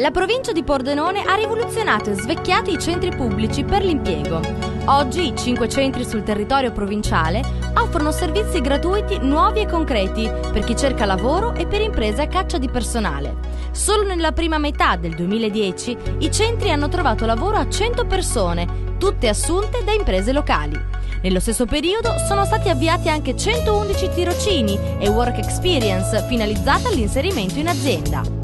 La provincia di Pordenone ha rivoluzionato e svecchiato i centri pubblici per l'impiego. Oggi i 5 centri sul territorio provinciale offrono servizi gratuiti nuovi e concreti per chi cerca lavoro e per imprese a caccia di personale. Solo nella prima metà del 2010 i centri hanno trovato lavoro a 100 persone, tutte assunte da imprese locali. Nello stesso periodo sono stati avviati anche 111 tirocini e work experience finalizzata all'inserimento in azienda.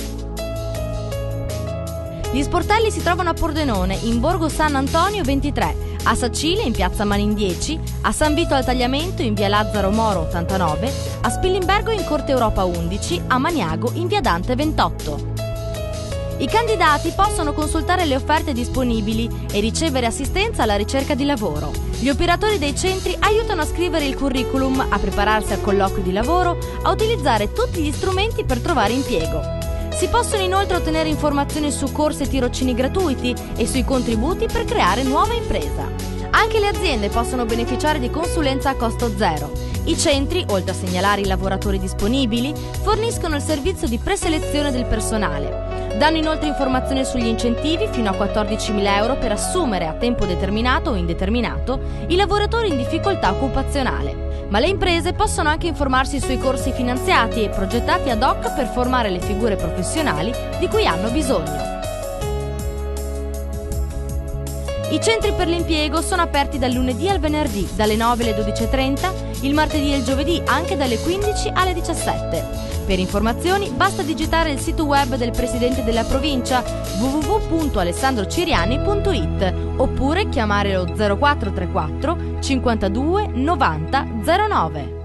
Gli sportelli si trovano a Pordenone, in Borgo San Antonio 23, a Sacile in piazza Manin 10, a San Vito al Tagliamento in via Lazzaro Moro 89, a Spillimbergo in Corte Europa 11, a Maniago in via Dante 28. I candidati possono consultare le offerte disponibili e ricevere assistenza alla ricerca di lavoro. Gli operatori dei centri aiutano a scrivere il curriculum, a prepararsi al colloquio di lavoro, a utilizzare tutti gli strumenti per trovare impiego. Si possono inoltre ottenere informazioni su corsi e tirocini gratuiti e sui contributi per creare nuova impresa. Anche le aziende possono beneficiare di consulenza a costo zero. I centri, oltre a segnalare i lavoratori disponibili, forniscono il servizio di preselezione del personale. Danno inoltre informazioni sugli incentivi fino a 14.000 euro per assumere a tempo determinato o indeterminato i lavoratori in difficoltà occupazionale. Ma le imprese possono anche informarsi sui corsi finanziati e progettati ad hoc per formare le figure professionali di cui hanno bisogno. I centri per l'impiego sono aperti dal lunedì al venerdì, dalle 9 alle 12.30, il martedì e il giovedì anche dalle 15 alle 17. Per informazioni basta digitare il sito web del Presidente della Provincia www.alessandrociriani.it oppure chiamare lo 0434 52 90 09.